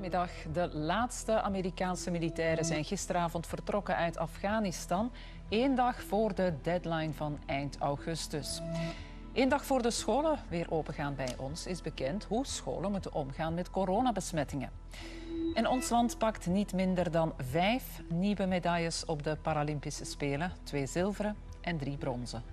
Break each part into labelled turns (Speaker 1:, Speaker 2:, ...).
Speaker 1: Goedemiddag. De laatste Amerikaanse militairen zijn gisteravond vertrokken uit Afghanistan, 1 dag voor de deadline van eind augustus. 1 dag voor de scholen weer opengaan bij ons is bekend hoe scholen moeten omgaan met coronabesmettingen. En ons land pakt niet minder dan 5 nieuwe medailles op de Paralympische Spelen, 2 zilveren en 3 bronzen.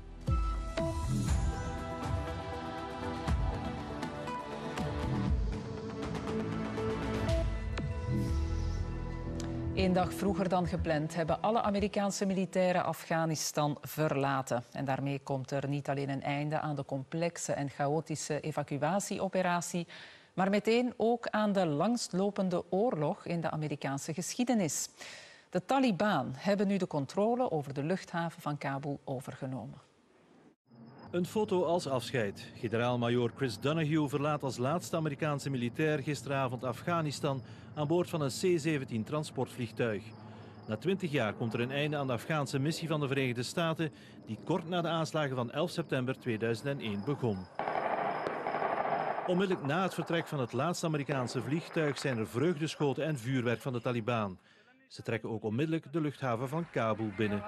Speaker 1: Eén dag vroeger dan gepland hebben alle Amerikaanse militairen Afghanistan verlaten. En daarmee komt er niet alleen een einde aan de complexe en chaotische evacuatieoperatie, maar meteen ook aan de langstlopende oorlog in de Amerikaanse geschiedenis. De Taliban hebben nu de controle over de luchthaven van Kabul overgenomen.
Speaker 2: Een foto als afscheid. Generaal-majoor Chris Donahue verlaat als laatste Amerikaanse militair gisteravond Afghanistan aan boord van een C-17 transportvliegtuig. Na 20 jaar komt er een einde aan de Afghaanse missie van de Verenigde Staten, die kort na de aanslagen van 11 september 2001 begon. Onmiddellijk na het vertrek van het laatste Amerikaanse vliegtuig zijn er vreugdeschoten en vuurwerk van de Taliban. Ze trekken ook onmiddellijk de luchthaven van Kabul binnen.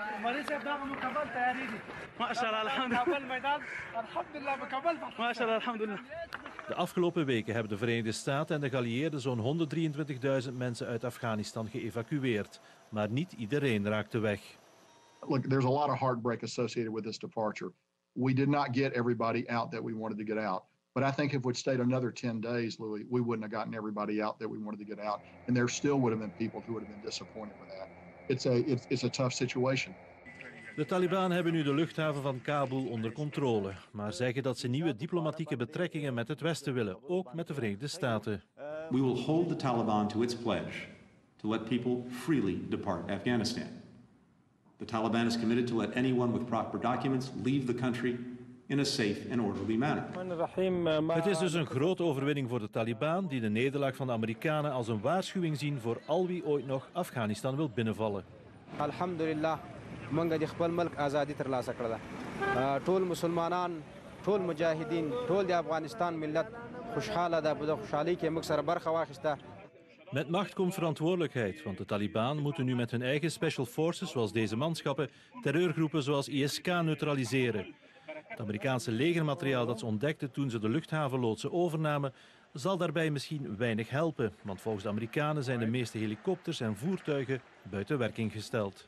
Speaker 2: De afgelopen weken hebben de Verenigde Staten en de geallieerden zo'n 123.000 mensen uit Afghanistan geëvacueerd. Maar niet iedereen raakte weg.
Speaker 3: Look, there's a lot of heartbreak associated with this departure. We did not get everybody out that we wanted to get out. But I think if we'd stayed another 10 days, Louis, we wouldn't have gotten everybody out that we wanted to get out. And there still would have been people who would have been disappointed with that. It's a tough situation.
Speaker 2: De Taliban hebben nu de luchthaven van Kabul onder controle, maar zeggen dat ze nieuwe diplomatieke betrekkingen met het Westen willen, ook met de Verenigde Staten.
Speaker 4: We will hold the Taliban to its pledge to let people freely depart Afghanistan. The Taliban is committed to let anyone with proper documents leave the country in a safe and orderly manner.
Speaker 2: Het is dus een grote overwinning voor de Taliban, die de nederlaag van de Amerikanen als een waarschuwing zien voor al wie ooit nog Afghanistan wil binnenvallen.
Speaker 5: Alhamdulillah, manga di khpal mulk azadi terlasa karda. Tol musulmanan, tol mujahideen, tol di Afghanistan millat khushala da buda khushali ke muksar barkha wakhista.
Speaker 2: Met macht komt verantwoordelijkheid, want de Taliban moeten nu met hun eigen special forces, zoals deze manschappen, terreurgroepen zoals ISK neutraliseren. Het Amerikaanse legermateriaal dat ze ontdekten toen ze de luchthavenloodsen overnamen, zal daarbij misschien weinig helpen, want volgens de Amerikanen zijn de meeste helikopters en voertuigen buiten werking gesteld.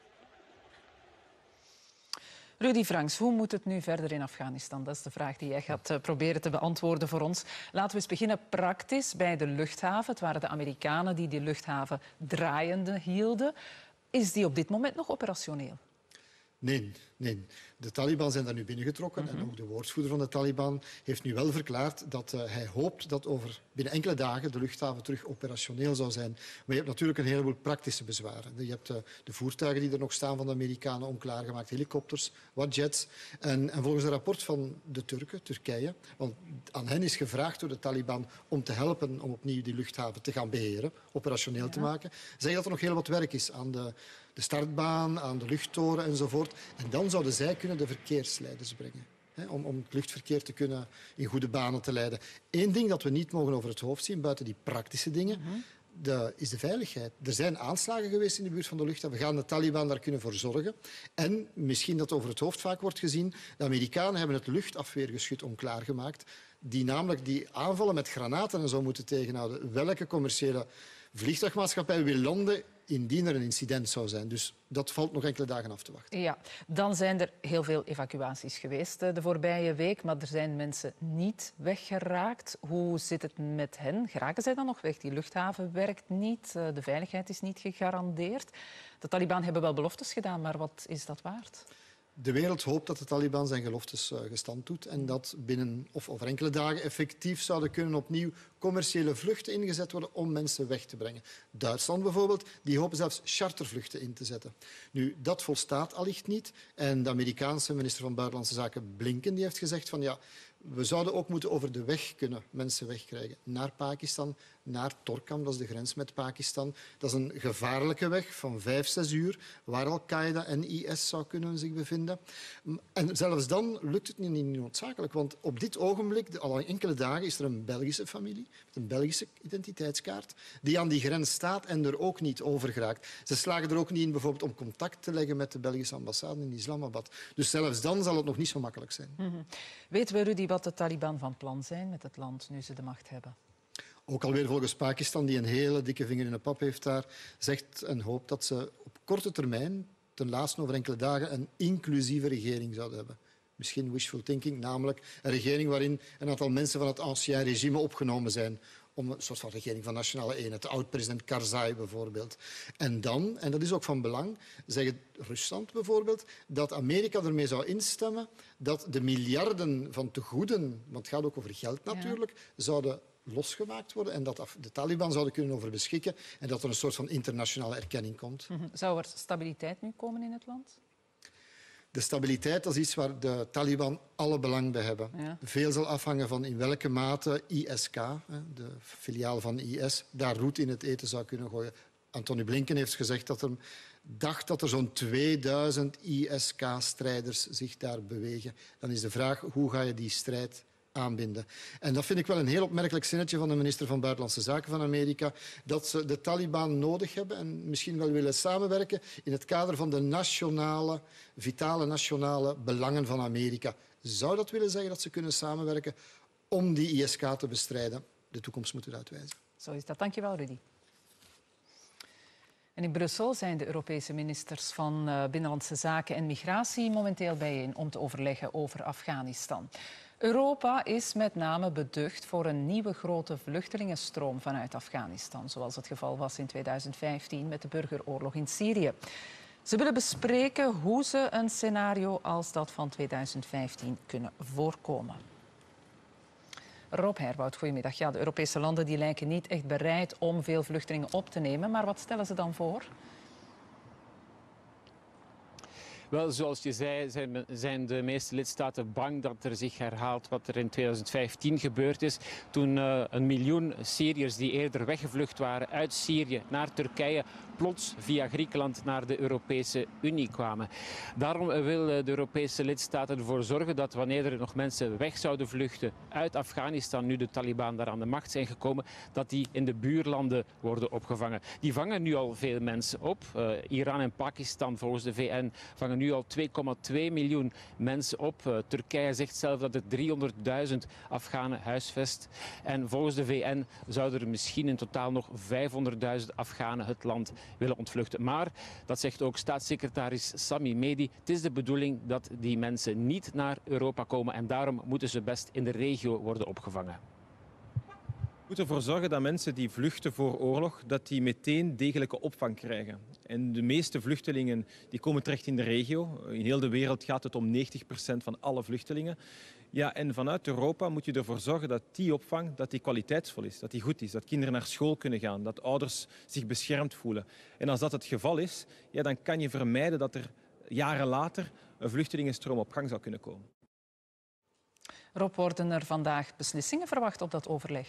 Speaker 1: Rudy Franks, hoe moet het nu verder in Afghanistan? Dat is de vraag die jij gaat proberen te beantwoorden voor ons. Laten we eens beginnen praktisch bij de luchthaven. Het waren de Amerikanen die luchthaven draaiende hielden. Is die op dit moment nog operationeel?
Speaker 6: Nee. De Taliban zijn daar nu binnengetrokken en ook de woordvoerder van de Taliban heeft nu wel verklaard dat hij hoopt dat binnen enkele dagen de luchthaven terug operationeel zou zijn. Maar je hebt natuurlijk een heleboel praktische bezwaren. Je hebt de voertuigen die er nog staan van de Amerikanen onklaargemaakt, helikopters, wat jets. En volgens een rapport van de Turkije, want aan hen is gevraagd door de Taliban om te helpen om opnieuw die luchthaven te gaan beheren, operationeel te maken, zeggen dat er nog heel wat werk is aan de startbaan, aan de luchttoren enzovoort. En dan zouden zij kunnen de verkeersleiders brengen. Om het luchtverkeer te kunnen in goede banen te leiden. Eén ding dat we niet mogen over het hoofd zien, buiten die praktische dingen, is de veiligheid. Er zijn aanslagen geweest in de buurt van de luchthaven. We gaan de Taliban daar kunnen voor zorgen. En misschien dat over het hoofd vaak wordt gezien, de Amerikanen hebben het luchtafweergeschut onklaargemaakt, die namelijk die aanvallen met granaten en zo moeten tegenhouden. Welke commerciële vliegtuigmaatschappij wil landen indien er een incident zou zijn. Dus dat valt nog enkele dagen af te wachten.
Speaker 1: Ja, dan zijn er heel veel evacuaties geweest de voorbije week, maar er zijn mensen niet weggeraakt. Hoe zit het met hen? Geraken zij dan nog weg? Die luchthaven werkt niet, de veiligheid is niet gegarandeerd. De Taliban hebben wel beloftes gedaan, maar wat is dat waard?
Speaker 6: De wereld hoopt dat de Taliban zijn geloftes gestand doet en dat binnen of over enkele dagen effectief zouden kunnen opnieuw commerciële vluchten ingezet worden om mensen weg te brengen. Duitsland bijvoorbeeld, die hopen zelfs chartervluchten in te zetten. Nu, dat volstaat allicht niet. En de Amerikaanse minister van Buitenlandse Zaken Blinken die heeft gezegd van ja, We zouden ook moeten over de weg kunnen mensen wegkrijgen. Naar Pakistan, naar Torkham, dat is de grens met Pakistan. Dat is een gevaarlijke weg van 5-6 uur, waar Al-Qaeda en IS zou kunnen zich bevinden. En zelfs dan lukt het niet noodzakelijk, want op dit ogenblik, al enkele dagen, is er een Belgische familie met een Belgische identiteitskaart die aan die grens staat en er ook niet over geraakt. Ze slagen er ook niet in bijvoorbeeld om contact te leggen met de Belgische ambassade in Islamabad. Dus zelfs dan zal het nog niet zo makkelijk zijn.
Speaker 1: Weten we, Rudy, wat de Taliban van plan zijn met het land nu ze de macht hebben?
Speaker 6: Ook alweer volgens Pakistan, die een hele dikke vinger in de pap heeft daar, zegt en hoopt dat ze op korte termijn, ten laatste over enkele dagen, een inclusieve regering zouden hebben. Misschien wishful thinking, namelijk een regering waarin een aantal mensen van het ancien regime opgenomen zijn. Om een soort van regering van nationale eenheid. De oud-president Karzai bijvoorbeeld. En dan, en dat is ook van belang, zeggen Rusland bijvoorbeeld, dat Amerika ermee zou instemmen dat de miljarden van tegoeden, want het gaat ook over geld natuurlijk, zouden losgemaakt worden en dat de Taliban zouden kunnen over beschikken en dat er een soort van internationale erkenning komt.
Speaker 1: Zou er stabiliteit nu komen in het land?
Speaker 6: De stabiliteit, dat is iets waar de Taliban alle belang bij hebben. Ja. Veel zal afhangen van in welke mate ISK, de filiaal van IS, daar roet in het eten zou kunnen gooien. Antony Blinken heeft gezegd dat hij dacht dat er zo'n 2000 ISK-strijders zich daar bewegen. Dan is de vraag, hoe ga je die strijd aanbinden? En dat vind ik wel een heel opmerkelijk zinnetje van de minister van Buitenlandse Zaken van Amerika, dat ze de Taliban nodig hebben en misschien wel willen samenwerken in het kader van de vitale nationale belangen van Amerika. Zou dat willen zeggen dat ze kunnen samenwerken om die ISK te bestrijden? De toekomst moet het uitwijzen.
Speaker 1: Zo is dat. Dank je wel, Rudy. En in Brussel zijn de Europese ministers van Binnenlandse Zaken en Migratie momenteel bijeen om te overleggen over Afghanistan. Europa is met name beducht voor een nieuwe grote vluchtelingenstroom vanuit Afghanistan, zoals het geval was in 2015 met de burgeroorlog in Syrië. Ze willen bespreken hoe ze een scenario als dat van 2015 kunnen voorkomen. Rob Herwoud, goedemiddag. Ja, de Europese landen die lijken niet echt bereid om veel vluchtelingen op te nemen, maar wat stellen ze dan voor?
Speaker 7: Wel, zoals je zei, zijn de meeste lidstaten bang dat er zich herhaalt wat er in 2015 gebeurd is. Toen 1 miljoen Syriërs die eerder weggevlucht waren uit Syrië naar Turkije plots via Griekenland naar de Europese Unie kwamen. Daarom willen de Europese lidstaten ervoor zorgen dat wanneer er nog mensen weg zouden vluchten uit Afghanistan, nu de Taliban daar aan de macht zijn gekomen, dat die in de buurlanden worden opgevangen. Die vangen nu al veel mensen op. Iran en Pakistan volgens de VN vangen nu al 2,2 miljoen mensen op. Turkije zegt zelf dat het 300.000 Afghanen huisvest. En volgens de VN zouden er misschien in totaal nog 500.000 Afghanen het land willen ontvluchten. Maar, dat zegt ook staatssecretaris Sami Medi, het is de bedoeling dat die mensen niet naar Europa komen en daarom moeten ze best in de regio worden opgevangen.
Speaker 8: We moeten ervoor zorgen dat mensen die vluchten voor oorlog, dat die meteen degelijke opvang krijgen. En de meeste vluchtelingen die komen terecht in de regio. In heel de wereld gaat het om 90% van alle vluchtelingen. Ja, en vanuit Europa moet je ervoor zorgen dat die opvang dat die kwaliteitsvol is, dat die goed is, dat kinderen naar school kunnen gaan, dat ouders zich beschermd voelen. En als dat het geval is, ja, dan kan je vermijden dat er jaren later een vluchtelingenstroom op gang zou kunnen komen.
Speaker 1: Rob, worden er vandaag beslissingen verwacht op dat overleg?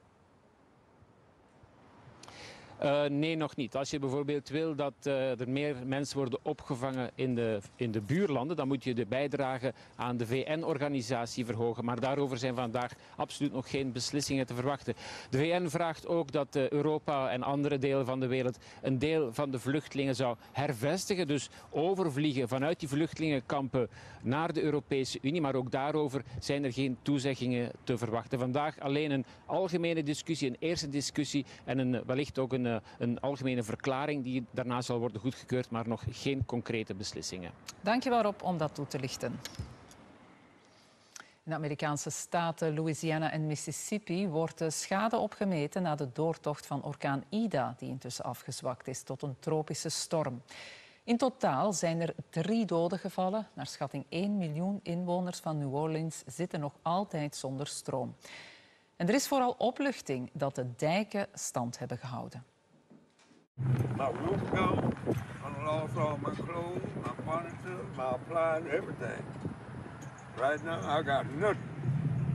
Speaker 7: Nee, nog niet. Als je bijvoorbeeld wil dat er meer mensen worden opgevangen in de buurlanden, dan moet je de bijdrage aan de VN-organisatie verhogen. Maar daarover zijn vandaag absoluut nog geen beslissingen te verwachten. De VN vraagt ook dat Europa en andere delen van de wereld een deel van de vluchtelingen zou hervestigen. Dus overvliegen vanuit die vluchtelingenkampen naar de Europese Unie. Maar ook daarover zijn er geen toezeggingen te verwachten. Vandaag alleen een algemene discussie, een eerste discussie en wellicht ook een algemene verklaring die daarna zal worden goedgekeurd, maar nog geen concrete beslissingen.
Speaker 1: Dank je wel, Rob, om dat toe te lichten. In de Amerikaanse staten Louisiana en Mississippi wordt de schade opgemeten na de doortocht van orkaan Ida, die intussen afgezwakt is tot een tropische storm. In totaal zijn er 3 doden gevallen. Naar schatting 1 miljoen inwoners van New Orleans zitten nog altijd zonder stroom. En er is vooral opluchting dat de dijken stand hebben gehouden.
Speaker 9: My roof gone, I lost all my clothes, my furniture, my appliances, everything. Right now I got nothing.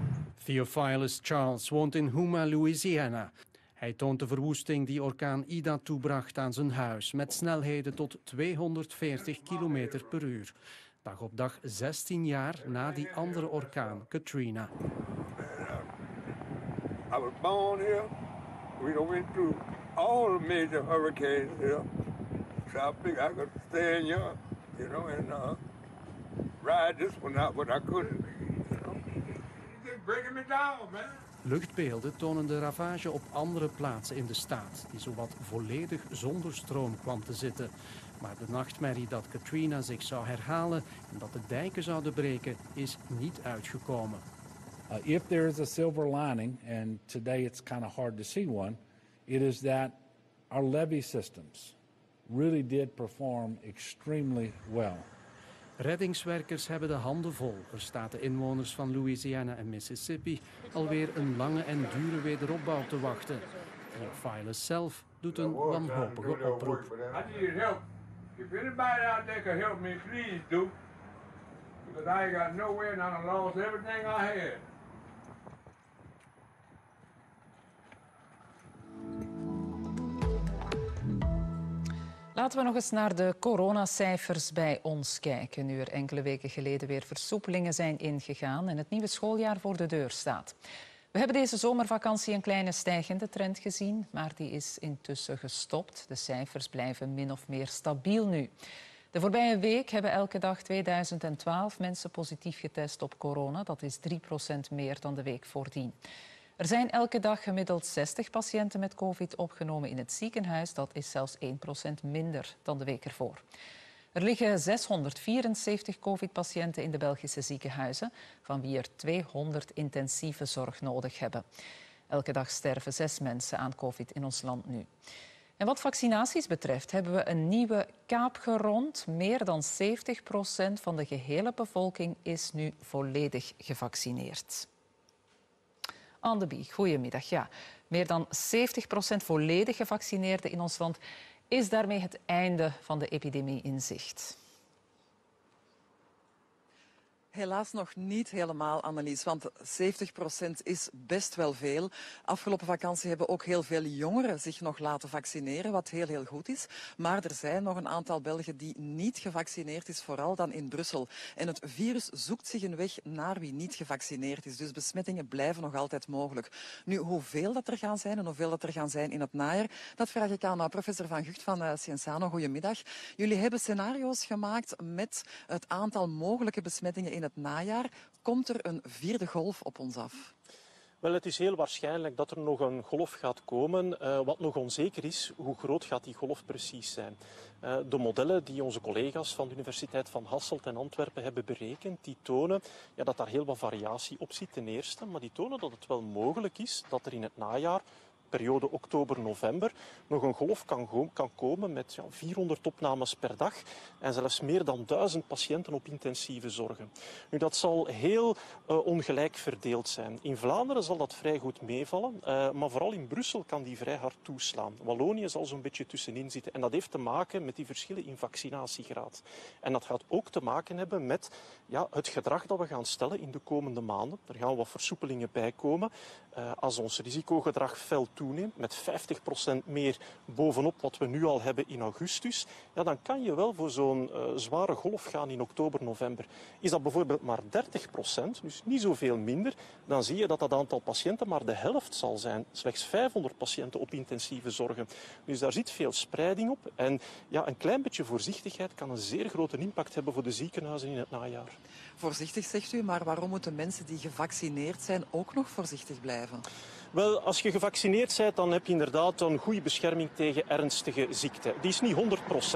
Speaker 10: Theophilus Charles woont in Houma, Louisiana. Hij toont de verwoesting die orkaan Ida toebracht aan zijn huis, met snelheden tot 240 km per uur. Dag op dag 16 jaar na die andere orkaan, Katrina.
Speaker 9: I was born here. We went through all the major hurricanes here. So I figured I could stay in here, and ride this one out, but I couldn't. You're just breaking me down, man.
Speaker 10: Luchtbeelden tonen de ravage op andere plaatsen in de staat, die zowat volledig zonder stroom kwam te zitten. Maar de nachtmerrie dat Katrina zich zou herhalen en dat de dijken zouden breken, is niet uitgekomen.
Speaker 11: If there is a silver lining, and today it's kind of hard to see one, it is that our levee systems really did perform extremely well.
Speaker 10: Reddingswerkers hebben de handen vol. Er staat de inwoners van Louisiana en Mississippi alweer een lange en dure wederopbouw te wachten. Theophilus zelf doet een wanhopige oproep.
Speaker 9: I need help. If anybody out there can help me, please do. Because I ain't got nowhere and I lost everything I had.
Speaker 1: Laten we nog eens naar de coronacijfers bij ons kijken, nu er enkele weken geleden weer versoepelingen zijn ingegaan en het nieuwe schooljaar voor de deur staat. We hebben deze zomervakantie een kleine stijgende trend gezien, maar die is intussen gestopt. De cijfers blijven min of meer stabiel nu. De voorbije week hebben elke dag 2012 mensen positief getest op corona. Dat is 3% meer dan de week voordien. Er zijn elke dag gemiddeld 60 patiënten met COVID opgenomen in het ziekenhuis. Dat is zelfs 1% minder dan de week ervoor. Er liggen 674 COVID-patiënten in de Belgische ziekenhuizen, van wie er 200 intensieve zorg nodig hebben. Elke dag sterven 6 mensen aan COVID in ons land nu. En wat vaccinaties betreft hebben we een nieuwe kaap gerond. Meer dan 70% van de gehele bevolking is nu volledig gevaccineerd. Anne de Bie, goedemiddag. Ja, meer dan 70% volledig gevaccineerden in ons land. Is daarmee het einde van de epidemie in zicht?
Speaker 12: Helaas nog niet helemaal, Annelies, want 70% is best wel veel. Afgelopen vakantie hebben ook heel veel jongeren zich nog laten vaccineren, wat heel goed is. Maar er zijn nog een aantal Belgen die niet gevaccineerd is, vooral dan in Brussel. En het virus zoekt zich een weg naar wie niet gevaccineerd is. Dus besmettingen blijven nog altijd mogelijk. Nu, hoeveel dat er gaan zijn en hoeveel dat er gaan zijn in het najaar, dat vraag ik aan professor Van Gucht van Cienzano. Goedemiddag. Jullie hebben scenario's gemaakt met het aantal mogelijke besmettingen in het najaar. Komt er een vierde golf op ons af?
Speaker 13: Wel, het is heel waarschijnlijk dat er nog een golf gaat komen. Wat nog onzeker is, hoe groot gaat die golf precies zijn? De modellen die onze collega's van de Universiteit van Hasselt en Antwerpen hebben berekend, die tonen dat daar heel wat variatie op zit ten eerste. Maar die tonen dat het wel mogelijk is dat er in het najaar, periode oktober-november, nog een golf kan komen met 400 opnames per dag en zelfs meer dan 1000 patiënten op intensieve zorgen. Nu, dat zal heel ongelijk verdeeld zijn. In Vlaanderen zal dat vrij goed meevallen, maar vooral in Brussel kan die vrij hard toeslaan. Wallonië zal zo'n beetje tussenin zitten en dat heeft te maken met die verschillen in vaccinatiegraad. En dat gaat ook te maken hebben met het gedrag dat we gaan stellen in de komende maanden. Er gaan wat versoepelingen bij komen. Als ons risicogedrag fel toeneemt, met 50% meer bovenop wat we nu al hebben in augustus, dan kan je wel voor zo'n zware golf gaan in oktober, november. Is dat bijvoorbeeld maar 30%, dus niet zoveel minder, dan zie je dat dat aantal patiënten maar de helft zal zijn. Slechts 500 patiënten op intensieve zorgen. Dus daar zit veel spreiding op. En een klein beetje voorzichtigheid kan een zeer grote impact hebben voor de ziekenhuizen in het najaar.
Speaker 12: Voorzichtig, zegt u, maar waarom moeten mensen die gevaccineerd zijn ook nog voorzichtig blijven?
Speaker 13: Wel, als je gevaccineerd bent, dan heb je inderdaad een goede bescherming tegen ernstige ziekte. Die is niet 100%.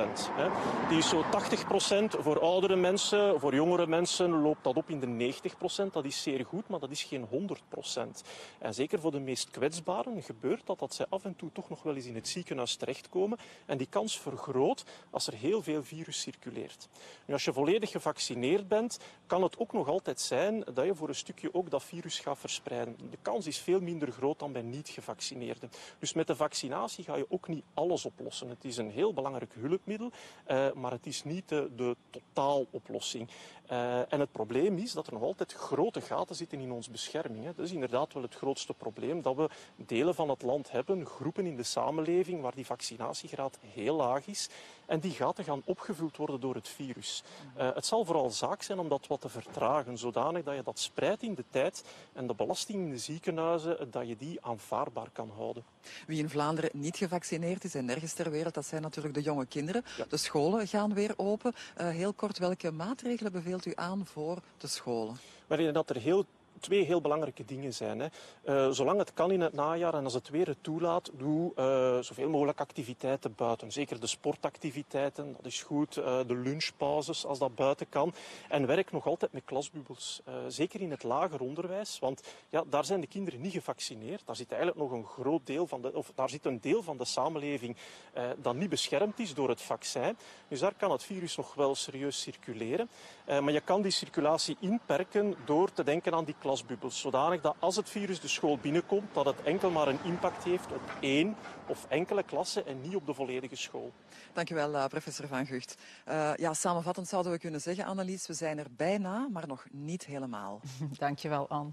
Speaker 13: Die is zo 80% voor oudere mensen. Voor jongere mensen loopt dat op in de 90%. Dat is zeer goed, maar dat is geen 100%. En zeker voor de meest kwetsbaren gebeurt dat zij af en toe toch nog wel eens in het ziekenhuis terechtkomen. En die kans vergroot als er heel veel virus circuleert. Nu, als je volledig gevaccineerd bent, kan het ook nog altijd zijn dat je voor een stukje ook dat virus gaat verspreiden. De kans is veel minder groot dan bij niet-gevaccineerden. Dus met de vaccinatie ga je ook niet alles oplossen. Het is een heel belangrijk hulpmiddel, maar het is niet de totaaloplossing. En het probleem is dat er nog altijd grote gaten zitten in onze bescherming. Dat is inderdaad wel het grootste probleem, dat we delen van het land hebben, groepen in de samenleving waar die vaccinatiegraad heel laag is. En die gaten gaan opgevuld worden door het virus. Het zal vooral zaak zijn om dat wat te vertragen, zodanig dat je dat spreidt in de tijd en de belasting in de ziekenhuizen, dat je die aanvaardbaar kan houden.
Speaker 12: Wie in Vlaanderen niet gevaccineerd is en nergens ter wereld, dat zijn natuurlijk de jonge kinderen. Ja. De scholen gaan weer open. Heel kort, welke maatregelen beveelt u aan voor de scholen?
Speaker 13: Maar ik denk dat er twee heel belangrijke dingen zijn. Zolang het kan in het najaar en als het weer het toelaat, doe zoveel mogelijk activiteiten buiten. Zeker de sportactiviteiten, dat is goed. De lunchpauzes, als dat buiten kan. En werk nog altijd met klasbubbels. Zeker in het lager onderwijs, want ja, daar zijn de kinderen niet gevaccineerd. Daar zit eigenlijk nog een groot deel daar zit een deel van de samenleving dat niet beschermd is door het vaccin. Dus daar kan het virus nog wel serieus circuleren. Maar je kan die circulatie inperken door te denken aan die klasbubbels. Zodanig dat als het virus de school binnenkomt, dat het enkel maar een impact heeft op één of enkele klassen en niet op de volledige school.
Speaker 12: Dankjewel, professor Van Gucht. Samenvattend zouden we kunnen zeggen, Annelies, we zijn er bijna, maar nog niet helemaal.
Speaker 1: Dankjewel, Anne.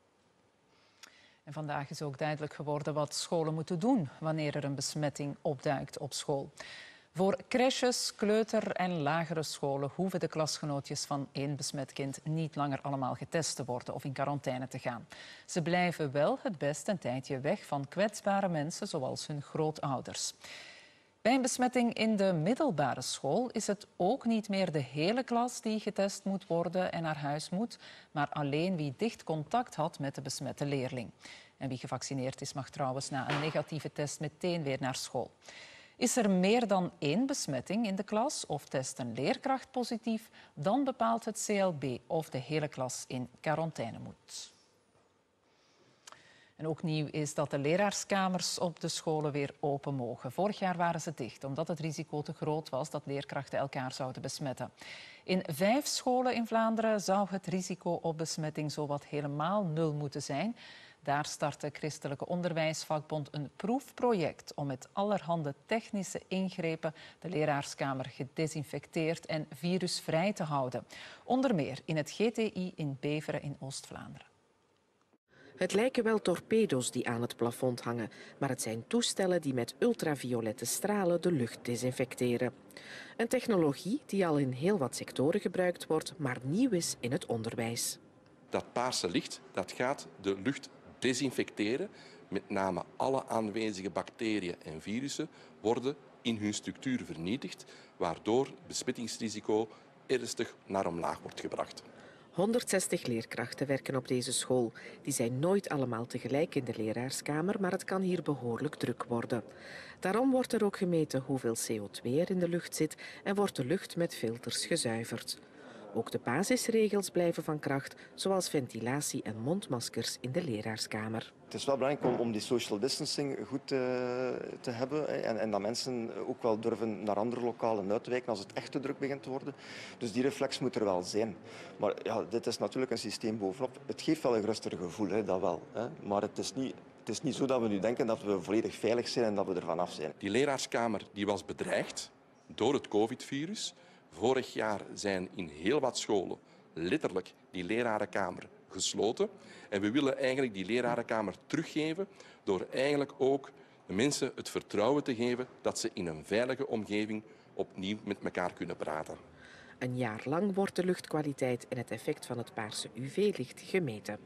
Speaker 1: En vandaag is ook duidelijk geworden wat scholen moeten doen wanneer er een besmetting opduikt op school. Voor crèches, kleuter- en lagere scholen hoeven de klasgenootjes van één besmet kind niet langer allemaal getest te worden of in quarantaine te gaan. Ze blijven wel het best een tijdje weg van kwetsbare mensen zoals hun grootouders. Bij een besmetting in de middelbare school is het ook niet meer de hele klas die getest moet worden en naar huis moet, maar alleen wie dicht contact had met de besmette leerling. En wie gevaccineerd is mag trouwens na een negatieve test meteen weer naar school. Is er meer dan één besmetting in de klas of test een leerkracht positief, dan bepaalt het CLB of de hele klas in quarantaine moet. En ook nieuw is dat de leraarskamers op de scholen weer open mogen. Vorig jaar waren ze dicht, omdat het risico te groot was dat leerkrachten elkaar zouden besmetten. In 5 scholen in Vlaanderen zou het risico op besmetting zowat helemaal 0 moeten zijn. Daar start de Christelijke Onderwijsvakbond een proefproject om met allerhande technische ingrepen de leraarskamer gedesinfecteerd en virusvrij te houden. Onder meer in het GTI in Beveren in Oost-Vlaanderen.
Speaker 14: Het lijken wel torpedo's die aan het plafond hangen, maar het zijn toestellen die met ultraviolette stralen de lucht desinfecteren. Een technologie die al in heel wat sectoren gebruikt wordt, maar nieuw is in het onderwijs.
Speaker 15: Dat paarse licht dat gaat de lucht desinfecteren. Met name alle aanwezige bacteriën en virussen worden in hun structuur vernietigd, waardoor het besmettingsrisico ernstig naar omlaag wordt gebracht.
Speaker 14: 160 leerkrachten werken op deze school. Die zijn nooit allemaal tegelijk in de leraarskamer, maar het kan hier behoorlijk druk worden. Daarom wordt er ook gemeten hoeveel CO2 er in de lucht zit en wordt de lucht met filters gezuiverd. Ook de basisregels blijven van kracht, zoals ventilatie en mondmaskers in de leraarskamer.
Speaker 16: Het is wel belangrijk om die social distancing goed te hebben en dat mensen ook wel durven naar andere lokalen uit te wijken als het echt te druk begint te worden. Dus die reflex moet er wel zijn. Maar ja, dit is natuurlijk een systeem bovenop. Het geeft wel een rustiger gevoel, dat wel. Maar het is niet zo dat we nu denken dat we volledig veilig zijn en dat we er vanaf zijn.
Speaker 15: Die leraarskamer die was bedreigd door het COVID-virus. Vorig jaar zijn in heel wat scholen letterlijk die lerarenkamer gesloten. En we willen eigenlijk die lerarenkamer teruggeven door eigenlijk ook de mensen het vertrouwen te geven dat ze in een veilige omgeving opnieuw met elkaar kunnen praten.
Speaker 14: Een jaar lang wordt de luchtkwaliteit en het effect van het paarse UV-licht gemeten.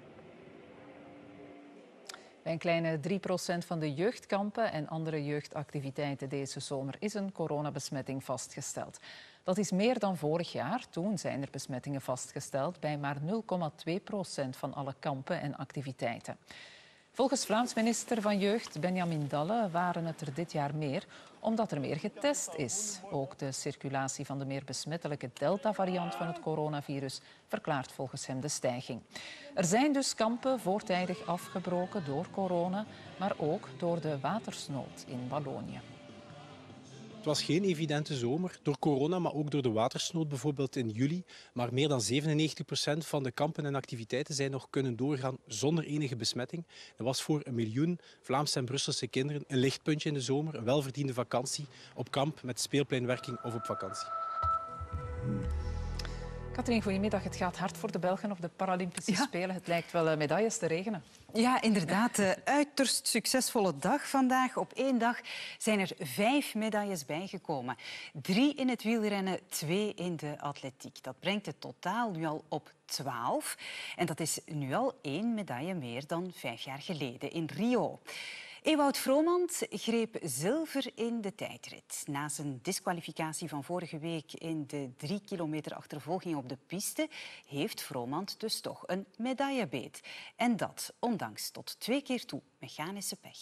Speaker 1: Bij een kleine 3% van de jeugdkampen en andere jeugdactiviteiten deze zomer is een coronabesmetting vastgesteld. Dat is meer dan vorig jaar. Toen zijn er besmettingen vastgesteld bij maar 0,2% van alle kampen en activiteiten. Volgens Vlaams minister van Jeugd Benjamin Dalle waren het er dit jaar meer, omdat er meer getest is. Ook de circulatie van de meer besmettelijke Delta-variant van het coronavirus verklaart volgens hem de stijging. Er zijn dus kampen voortijdig afgebroken door corona, maar ook door de watersnood in Wallonië.
Speaker 17: Het was geen evidente zomer, door corona, maar ook door de watersnood bijvoorbeeld in juli. Maar meer dan 97% van de kampen en activiteiten zijn nog kunnen doorgaan zonder enige besmetting. Dat was voor 1 miljoen Vlaamse en Brusselse kinderen een lichtpuntje in de zomer, een welverdiende vakantie op kamp met speelpleinwerking of op vakantie.
Speaker 1: Katrien, goedemiddag. Het gaat hard voor de Belgen op de Paralympische Spelen. Het lijkt wel medailles te regenen.
Speaker 18: Ja, inderdaad. Uiterst succesvolle dag vandaag. Op 1 dag zijn er 5 medailles bijgekomen. 3 in het wielrennen, 2 in de atletiek. Dat brengt het totaal nu al op 12. En dat is nu al 1 medaille meer dan 5 jaar geleden in Rio. Ewout Vromand greep zilver in de tijdrit. Na zijn disqualificatie van vorige week in de 3 kilometer achtervolging op de piste heeft Vromand dus toch een medaillebeet. En dat ondanks tot 2 keer toe mechanische pech.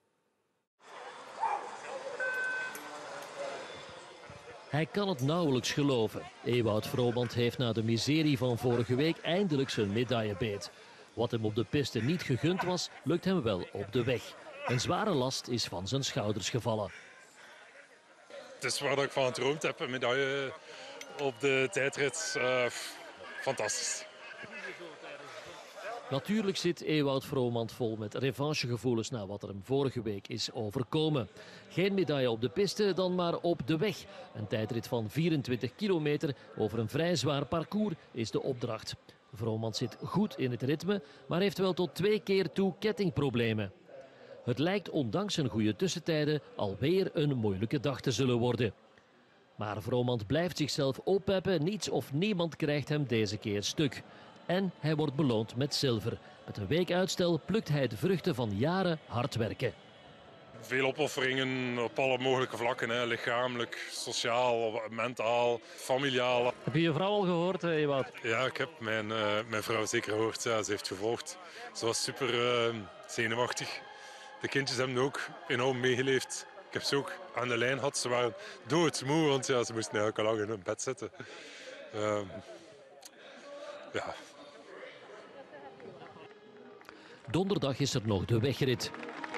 Speaker 19: Hij kan het nauwelijks geloven. Ewout Vromand heeft na de miserie van vorige week eindelijk zijn medaillebeet. Wat hem op de piste niet gegund was, lukt hem wel op de weg. Een zware last is van zijn schouders gevallen.
Speaker 20: Het is waar ik van gedroomd heb, een medaille op de tijdrit. Fantastisch.
Speaker 19: Natuurlijk zit Ewout Vromand vol met revanchegevoelens na wat er hem vorige week is overkomen. Geen medaille op de piste, dan maar op de weg. Een tijdrit van 24 kilometer over een vrij zwaar parcours is de opdracht. Vromand zit goed in het ritme, maar heeft wel tot 2 keer toe kettingproblemen. Het lijkt ondanks zijn goede tussentijden alweer een moeilijke dag te zullen worden. Maar Vromand blijft zichzelf oppeppen. Niets of niemand krijgt hem deze keer stuk. En hij wordt beloond met zilver. Met een week uitstel plukt hij de vruchten van jaren hard werken.
Speaker 20: Veel opofferingen op alle mogelijke vlakken. Hè. Lichamelijk, sociaal, mentaal, familiaal.
Speaker 19: Heb je je vrouw al gehoord, Ewout?
Speaker 20: Ja, ik heb mijn vrouw zeker gehoord. Ja, ze heeft gevolgd. Ze was super zenuwachtig. De kindjes hebben ook enorm meegeleefd. Ik heb ze ook aan de lijn gehad. Ze waren doodsmoe, want ja, ze moesten eigenlijk al lang in hun bed zitten. Ja.
Speaker 19: Donderdag is er nog de wegrit.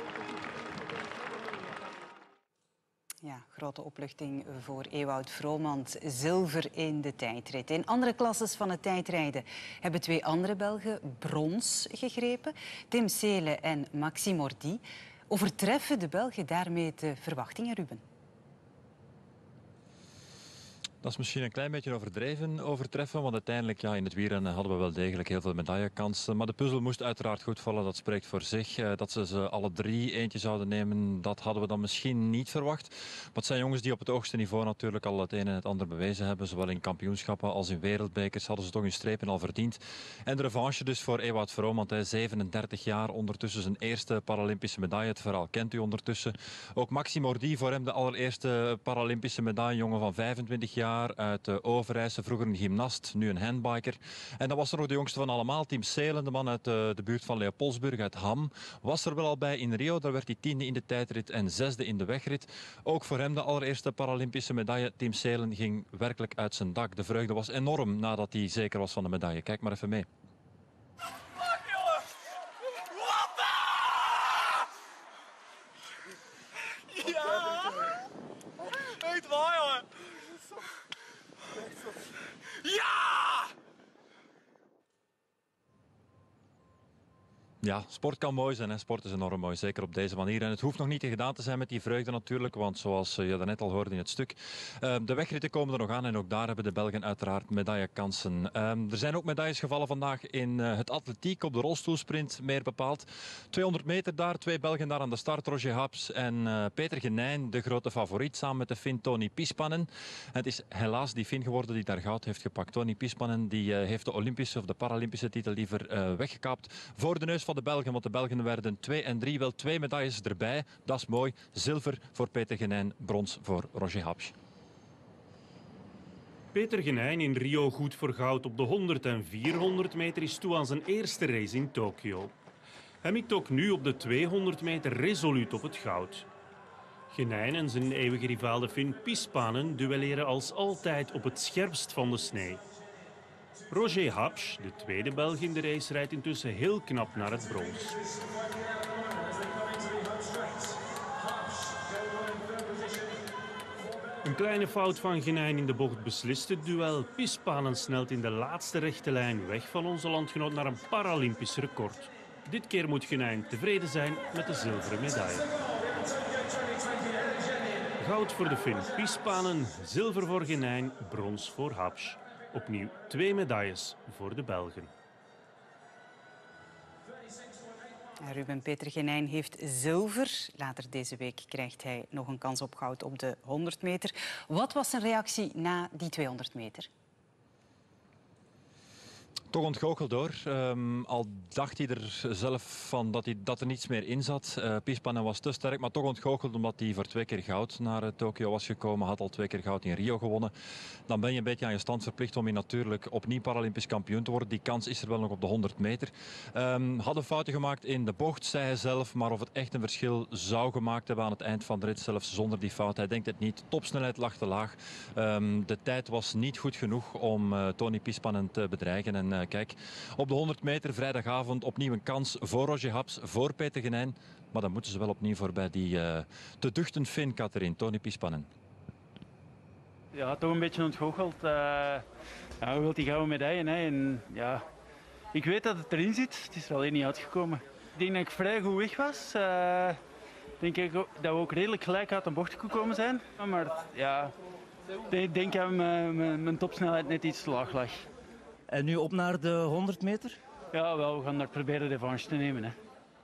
Speaker 18: Ja, grote opluchting voor Ewout Vromand. Zilver in de tijdrit. In andere klasses van het tijdrijden hebben 2 andere Belgen brons gegrepen. Tim Seelen en Maxime Ordi. Overtreffen de Belgen daarmee de verwachtingen, Ruben?
Speaker 21: Dat is misschien een klein beetje overtreffen, want uiteindelijk in het wielrennen hadden we wel degelijk heel veel medaillekansen. Maar de puzzel moest uiteraard goed vallen, dat spreekt voor zich. Dat ze alle 3 eentje zouden nemen, dat hadden we dan misschien niet verwacht. Maar het zijn jongens die op het hoogste niveau natuurlijk al het een en het ander bewezen hebben. Zowel in kampioenschappen als in wereldbekers hadden ze toch hun strepen al verdiend. En de revanche dus voor Ewout Vromand, hij is 37 jaar, ondertussen zijn eerste Paralympische medaille. Het verhaal kent u ondertussen. Ook Maxime Ordi, voor hem de allereerste Paralympische medaille, jongen van 25 jaar. Uit Overijse, vroeger een gymnast, nu een handbiker. En dan was er nog de jongste van allemaal, Tim Seelen, de man uit de buurt van Leopoldsburg, uit Ham. Was er wel al bij in Rio, daar werd hij 10e in de tijdrit en 6e in de wegrit. Ook voor hem de allereerste Paralympische medaille. Tim Seelen ging werkelijk uit zijn dak. De vreugde was enorm nadat hij zeker was van de medaille. Kijk maar even mee. Ja, sport kan mooi zijn. Hè. Sport is enorm mooi, zeker op deze manier. En het hoeft nog niet gedaan te zijn met die vreugde natuurlijk, want zoals je daarnet al hoorde in het stuk, de wegritten komen er nog aan en ook daar hebben de Belgen uiteraard medaillekansen. Er zijn ook medailles gevallen vandaag in het atletiek, op de rolstoelsprint meer bepaald. 200 meter daar, 2 Belgen daar aan de start, Roger Haps en Peter Genijn, de grote favoriet, samen met de Fin Toni Pispanen. Het is helaas die Fin geworden die daar goud heeft gepakt. Toni Pispanen die heeft de Olympische of de Paralympische titel liever weggekaapt voor de neus van de Belgen, want de Belgen werden 2 en 3, wel 2 medailles erbij. Dat is mooi. Zilver voor Peter Genijn, brons voor Roger Haps.
Speaker 22: Peter Genijn in Rio goed voor goud op de 100 en 400 meter is toe aan zijn eerste race in Tokio. Hij mikt ook nu op de 200 meter resoluut op het goud. Genijn en zijn eeuwige rivaal de Fin Pispanen duelleren als altijd op het scherpst van de snee. Roger Haps, de tweede Belg in de race, rijdt intussen heel knap naar het brons. Een kleine fout van Genijn in de bocht beslist het duel. Pispanen snelt in de laatste rechte lijn weg van onze landgenoot naar een Paralympisch record. Dit keer moet Genijn tevreden zijn met de zilveren medaille. Goud voor de Fin Pispanen, zilver voor Genijn, brons voor Habsch. Opnieuw 2 medailles voor de Belgen.
Speaker 18: Ruben Peter Genijn heeft zilver. Later deze week krijgt hij nog een kans op goud op de 100 meter. Wat was zijn reactie na die 200 meter?
Speaker 21: Toch ontgoocheld hoor. Al dacht hij er zelf van dat er niets meer in zat. Pispanen was te sterk, maar toch ontgoocheld omdat hij voor 2 keer goud naar Tokio was gekomen. Had al 2 keer goud in Rio gewonnen. Dan ben je een beetje aan je stand verplicht om je natuurlijk opnieuw Paralympisch kampioen te worden. Die kans is er wel nog op de 100 meter. Had een foutje gemaakt in de bocht, zei hij zelf. Maar of het echt een verschil zou gemaakt hebben aan het eind van de rit, zelfs zonder die fout. Hij denkt het niet. Topsnelheid lag te laag. De tijd was niet goed genoeg om Tony Pispanen te bedreigen. En kijk, op de 100 meter vrijdagavond opnieuw een kans voor Roger Habsch, voor Peter Genijn. Maar dan moeten ze wel opnieuw voorbij die te duchten Fin, Catherine, Tony Pispanen.
Speaker 3: Ja, toch een beetje ontgoocheld. Ja, hoe wil die gouden medaille? Hè? En, ja, ik weet dat het erin zit, het is er alleen niet uitgekomen. Ik denk dat ik vrij goed weg was. Denk ik dat we ook redelijk gelijk uit de bocht gekomen zijn. Maar ja, ik denk dat mijn topsnelheid net iets te laag lag.
Speaker 4: En nu op naar de 100 meter?
Speaker 3: Ja, wel, we gaan daar proberen revanche te nemen. Hè.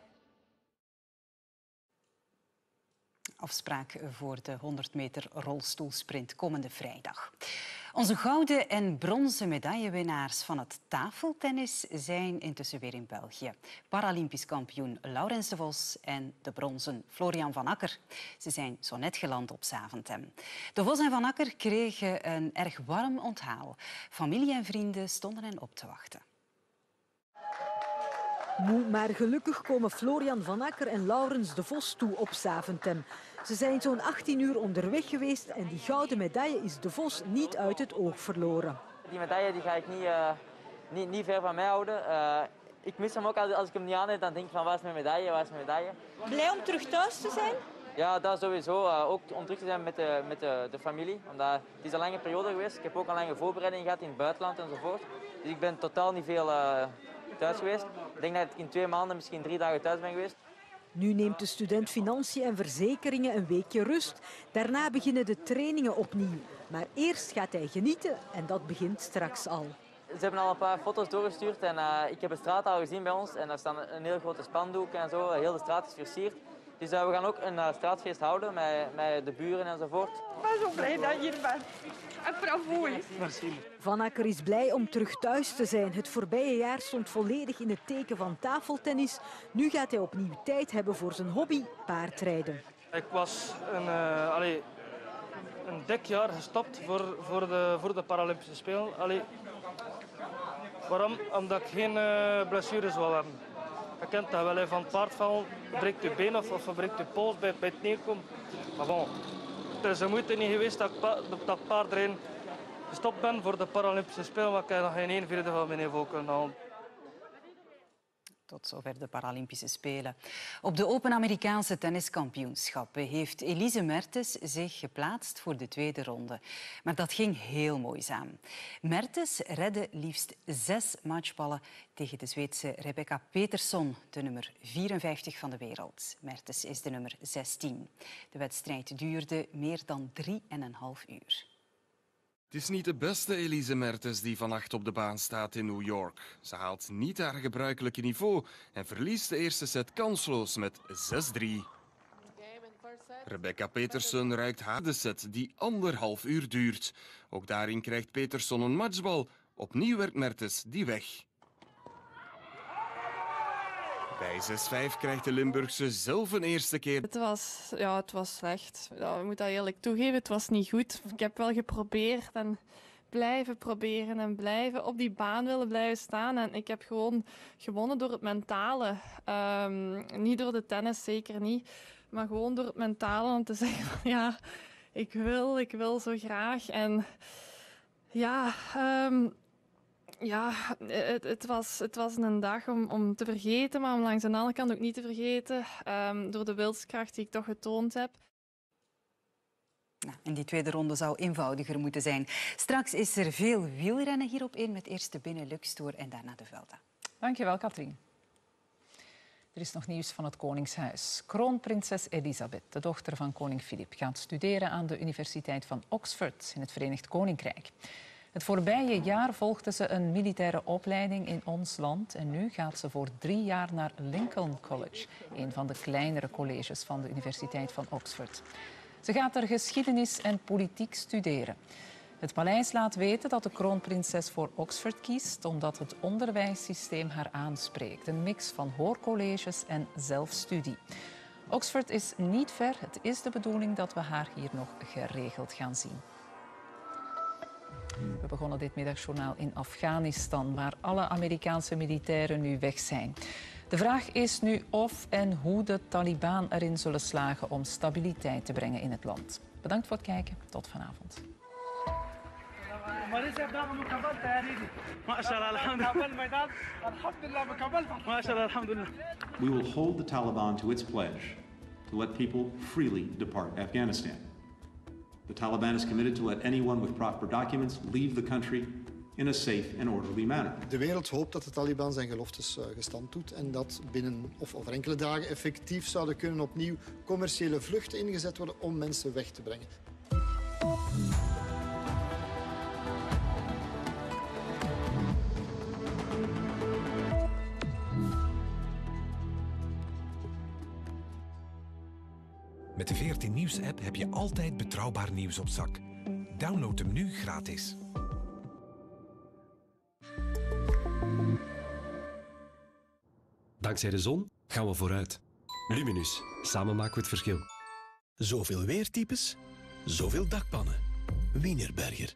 Speaker 18: Afspraak voor de 100 meter rolstoelsprint komende vrijdag. Onze gouden en bronzen medaillewinnaars van het tafeltennis zijn intussen weer in België. Paralympisch kampioen Laurens de Vos en de bronzen Florian van Akker. Ze zijn zo net geland op Zaventem. De Vos en van Akker kregen een erg warm onthaal. Familie en vrienden stonden hen op te wachten.
Speaker 23: Moe, maar gelukkig komen Florian van Akker en Laurens de Vos toe op Zaventem. Ze zijn zo'n 18 uur onderweg geweest en die gouden medaille is de Vos niet uit het oog verloren.
Speaker 24: Die medaille die ga ik niet ver van mij houden. Ik mis hem ook als ik hem niet aan heb, dan denk ik van waar is mijn medaille, waar is mijn medaille.
Speaker 23: Blij om terug thuis te zijn?
Speaker 24: Ja, dat sowieso. Ook om terug te zijn met de familie. Omdat het is een lange periode geweest. Ik heb ook een lange voorbereiding gehad in het buitenland enzovoort. Dus ik ben totaal niet veel thuis geweest. Ik denk dat ik in 2 maanden misschien 3 dagen thuis ben geweest.
Speaker 23: Nu neemt de student Financiën en Verzekeringen een weekje rust. Daarna beginnen de trainingen opnieuw. Maar eerst gaat hij genieten en dat begint straks al.
Speaker 24: Ze hebben al een paar foto's doorgestuurd en ik heb de straat al gezien bij ons. En daar staan een heel grote spandoek en zo. Heel de straat is versierd. Dus we gaan ook een straatfeest houden met de buren enzovoort.
Speaker 23: Ik ben zo blij dat je hier bent. En bravo.
Speaker 3: Merci.
Speaker 23: Van Akker is blij om terug thuis te zijn. Het voorbije jaar stond volledig in het teken van tafeltennis. Nu gaat hij opnieuw tijd hebben voor zijn hobby, paardrijden.
Speaker 25: Ik was een dik jaar gestopt voor de Paralympische Spelen. Waarom? Omdat ik geen blessures wil hebben. Je kent dat wel, van het paard vallen, breekt je been of breekt je pols bij het neerkomen. Maar bon, het is de moeite niet geweest dat paardrijden gestopt ben voor de Paralympische Spelen, maar ik heb nog geen 1/4 van mijn niveau kunnen halen.
Speaker 18: Tot zover de Paralympische Spelen. Op de Open Amerikaanse tenniskampioenschappen heeft Elise Mertens zich geplaatst voor de tweede ronde. Maar dat ging heel moeizaam. Mertens redde liefst 6 matchballen tegen de Zweedse Rebecca Peterson, de nummer 54 van de wereld. Mertens is de nummer 16. De wedstrijd duurde meer dan 3,5 uur.
Speaker 26: Het is niet de beste Elise Mertens die vannacht op de baan staat in New York. Ze haalt niet haar gebruikelijke niveau en verliest de eerste set kansloos met 6-3. Rebecca Peterson ruikt haar de set die 1,5 uur duurt. Ook daarin krijgt Peterson een matchbal. Opnieuw werkt Mertens die weg. Bij 6-5 krijgt de Limburgse zelf een eerste keer.
Speaker 27: Het was slecht. Ja, ik moet dat eerlijk toegeven, het was niet goed. Ik heb wel geprobeerd en blijven proberen en blijven op die baan willen blijven staan. En ik heb gewoon gewonnen door het mentale. Niet door de tennis, zeker niet. Maar gewoon door het mentale om te zeggen van ja, ik wil zo graag. En ja... het was een dag om te vergeten, maar om langs de andere kant ook niet te vergeten. Door de wilskracht die ik toch getoond heb.
Speaker 18: Nou, en die tweede ronde zou eenvoudiger moeten zijn. Straks is er veel wielrennen hier op 1 met eerst de Benelux Tour en daarna de Vuelta.
Speaker 1: Dankjewel, Katrien. Er is nog nieuws van het Koningshuis. Kroonprinses Elisabeth, de dochter van koning Filip, gaat studeren aan de Universiteit van Oxford in het Verenigd Koninkrijk. Het voorbije jaar volgde ze een militaire opleiding in ons land en nu gaat ze voor 3 jaar naar Lincoln College, een van de kleinere colleges van de Universiteit van Oxford. Ze gaat er geschiedenis en politiek studeren. Het paleis laat weten dat de kroonprinses voor Oxford kiest omdat het onderwijssysteem haar aanspreekt. Een mix van hoorcolleges en zelfstudie. Oxford is niet ver. Het is de bedoeling dat we haar hier nog geregeld gaan zien. We begonnen dit middagjournaal in Afghanistan, waar alle Amerikaanse militairen nu weg zijn. De vraag is nu of en hoe de Taliban erin zullen slagen om stabiliteit te brengen in het land. Bedankt voor het kijken. Tot vanavond.
Speaker 2: We will hold the Taliban to its pledge to let people freely depart Afghanistan. The Taliban is committed to let anyone with proper documents leave the country in a safe and orderly manner.
Speaker 5: De wereld hoopt dat de Taliban zijn geloftes gestand doet en dat binnen of over enkele dagen effectief zouden kunnen opnieuw commerciële vluchten ingezet worden om mensen weg te brengen.
Speaker 6: Met de VRT Nieuws-app heb je altijd betrouwbaar nieuws op zak. Download hem nu gratis.
Speaker 7: Dankzij de zon gaan we vooruit. Luminus. Samen maken we het verschil.
Speaker 8: Zoveel weertypes, zoveel dakpannen. Wienerberger.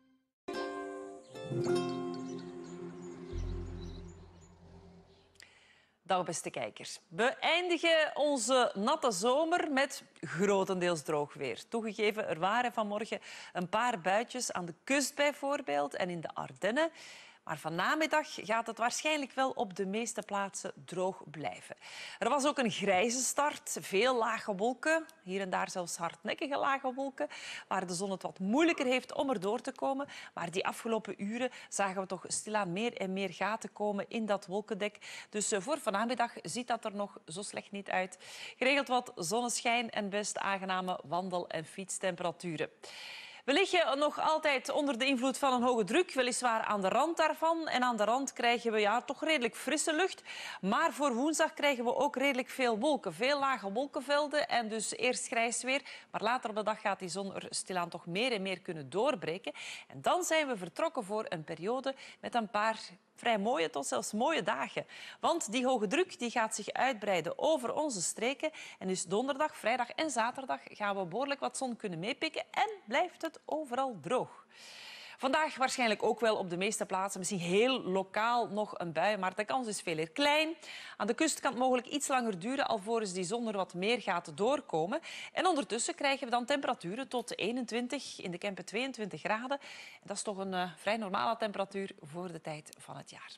Speaker 10: Dag beste kijkers. We eindigen onze natte zomer met grotendeels droog weer. Toegegeven, er waren vanmorgen een paar buitjes aan de kust bijvoorbeeld en in de Ardennen. Maar vanmiddag gaat het waarschijnlijk wel op de meeste plaatsen droog blijven. Er was ook een grijze start, veel lage wolken, hier en daar zelfs hardnekkige lage wolken, waar de zon het wat moeilijker heeft om er door te komen. Maar die afgelopen uren zagen we toch stilaan meer en meer gaten komen in dat wolkendek. Dus voor vanmiddag ziet dat er nog zo slecht niet uit. Geregeld wat zonneschijn en best aangename wandel- en fietstemperaturen. We liggen nog altijd onder de invloed van een hoge druk, weliswaar aan de rand daarvan. En aan de rand krijgen we toch redelijk frisse lucht. Maar voor woensdag krijgen we ook redelijk veel wolken. Veel lage wolkenvelden en dus eerst grijs weer. Maar later op de dag gaat die zon er stilaan toch meer en meer kunnen doorbreken. En dan zijn we vertrokken voor een periode met een paar vrij mooie tot zelfs mooie dagen. Want die hoge druk die gaat zich uitbreiden over onze streken. En dus donderdag, vrijdag en zaterdag gaan we behoorlijk wat zon kunnen meepikken en blijft het overal droog. Vandaag waarschijnlijk ook wel op de meeste plaatsen. Misschien heel lokaal nog een bui, maar de kans is veel eer klein. Aan de kust kan het mogelijk iets langer duren, alvorens die zon er wat meer gaat doorkomen. En ondertussen krijgen we dan temperaturen tot 21, in de Kempen 22 graden. En dat is toch een vrij normale temperatuur voor de tijd van het jaar.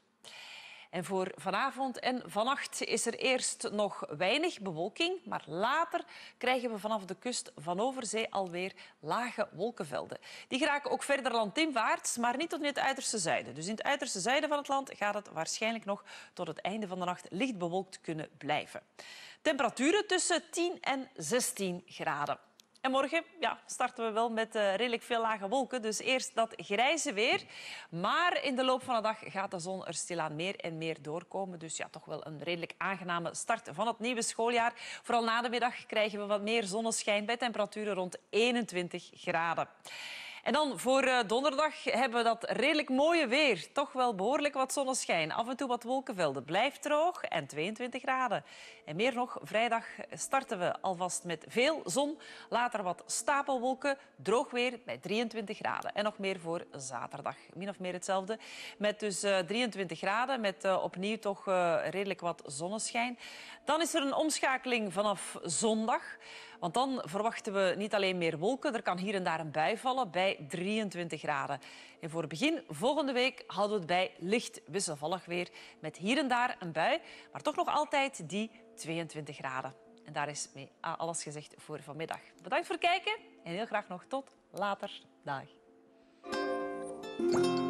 Speaker 10: En voor vanavond en vannacht is er eerst nog weinig bewolking, maar later krijgen we vanaf de kust van Overzee alweer lage wolkenvelden. Die geraken ook verder landinwaarts, maar niet tot in het uiterste zuiden. Dus in het uiterste zuiden van het land gaat het waarschijnlijk nog tot het einde van de nacht licht bewolkt kunnen blijven. Temperaturen tussen 10 en 16 graden. En morgen starten we wel met redelijk veel lage wolken. Dus eerst dat grijze weer. Maar in de loop van de dag gaat de zon er stilaan meer en meer doorkomen. Dus toch wel een redelijk aangename start van het nieuwe schooljaar. Vooral na de middag krijgen we wat meer zonneschijn bij temperaturen rond 21 graden. En dan voor donderdag hebben we dat redelijk mooie weer. Toch wel behoorlijk wat zonneschijn. Af en toe wat wolkenvelden. Blijft droog en 22 graden. En meer nog, vrijdag starten we alvast met veel zon. Later wat stapelwolken. Droog weer bij 23 graden. En nog meer voor zaterdag. Min of meer hetzelfde. Met dus 23 graden. Met opnieuw toch redelijk wat zonneschijn. Dan is er een omschakeling vanaf zondag. Want dan verwachten we niet alleen meer wolken, er kan hier en daar een bui vallen bij 23 graden. En voor het begin volgende week houden we het bij licht wisselvallig weer met hier en daar een bui, maar toch nog altijd die 22 graden. En daar is mee alles gezegd voor vanmiddag. Bedankt voor het kijken En heel graag nog tot later. Dag.